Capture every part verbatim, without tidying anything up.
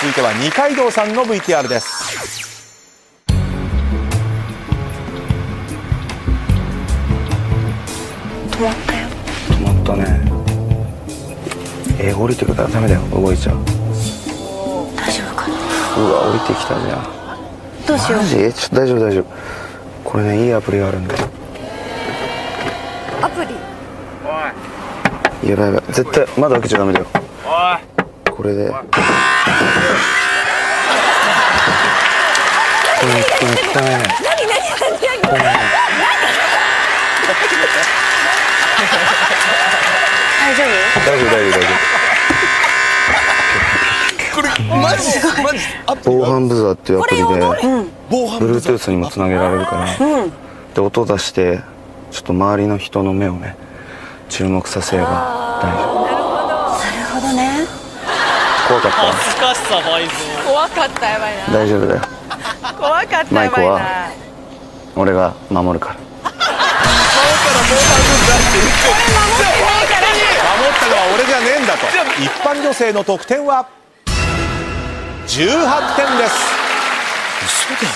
続いては二階堂さんの ブイティーアール です。 止まったよ。 止まったね。えー、降りてくからダメだよ、動いちゃう。 大丈夫かな。 うわ、降りてきたじゃん。 どうしよう。 マジ？ちょっと大丈夫大丈夫。これね、いいアプリがあるんだよ。 アプリ。 やばいやばい、絶対窓開けちゃダメだよ。これでこれこれ汚いね。 何何何何。大丈夫？ 大丈夫大丈夫大丈これマジマジ夫。防犯ブザーっていうアプリで防犯ブザー Bluetooth にもつなげられるから、うん、で音出してちょっと周りの人の目をね注目させれば大丈夫。 なるほどね。 怖かった。 恥ずかしさ倍増。 怖かった。やばいな。 大丈夫だよ。 怖かった。 マイコやばいな。 は俺が守るから。 守ったのは俺じゃねえんだと。一般女性の得点はじゅうはってんです。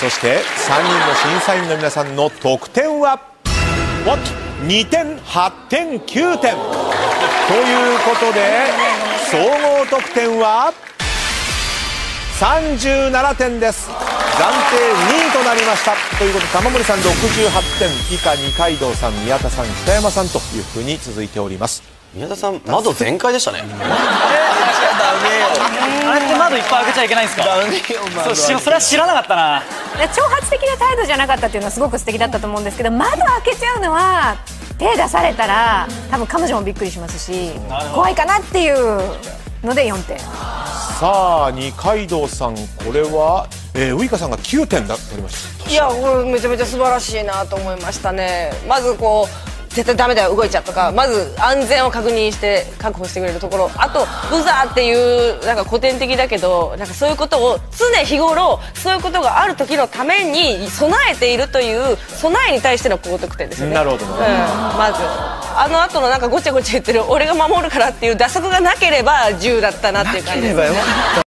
そしてさんにんの審査員の皆さんの得点はわっとにてんはちてんきゅうてんということで総合得点はさんじゅうななてんです。暫定にいとなりました。ということで玉森さんろくじゅうはってん、以下二階堂さん、宮田さん、北山さんというふうに続いております。 宮田さん窓全開でしたね。 あれって窓いっぱい開けちゃいけないんですか？そう、それは知らなかったな。 挑発的な態度じゃなかったっていうのはすごく素敵だったと思うんですけど、窓開けちゃうのは手出されたら多分彼女もびっくりしますし、怖いかなっていうのでよんてん。 さあ二階堂さん、これは、えー、ウイカさんがきゅうてんだ取りました。 いや、これめちゃめちゃ素晴らしいなと思いましたね。まずこう絶対ダメだよ動いちゃとか、まず安全を確認して確保してくれるところ、あとブザーっていうなんか古典的だけどなんかそういうことを常日頃そういうことがある時のために備えているという備えに対しての高得点ですよね。 なるほど、ね、うん、 まずあの後のなんかごちゃごちゃ言ってる俺が守るからっていう打足がなければじゅうだったなっていう感じですね。